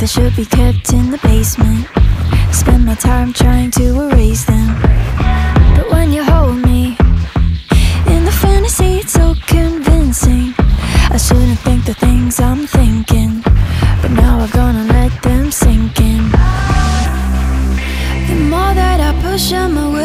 that should be kept in the basement. Spend my time trying to erase them. But when you hold me in the fantasy, it's so convincing. I shouldn't think the things I'm thinking, but now I'm gonna let them sink in. The more that I push them away,